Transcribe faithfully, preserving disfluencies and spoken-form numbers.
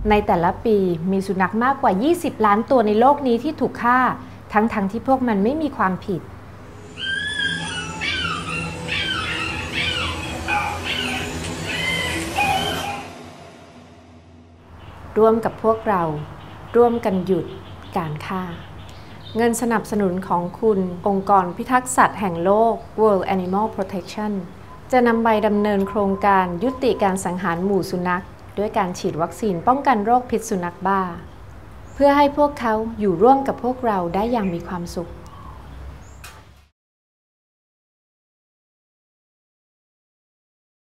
ในแต่ละปีมีสุนัขมากกว่ายี่สิบล้านตัวในโลกนี้ที่ถูกฆ่าทั้งๆ ท, ที่พวกมันไม่มีความผิดร่วมกับพวกเราร่วมกันหยุดการฆ่าเงินสนับสนุนของคุณองค์กรพิทักษ์สัตว์แห่งโลก World Animal Protection จะนำไปดำเนินโครงการยุติการสังหารหมู่สุนัขด้วยการฉีดวัคซีนป้องกันโรคพิษสุนัขบ้าเพื่อให้พวกเขาอยู่ร่วมกับพวกเราได้อย่างมีความสุข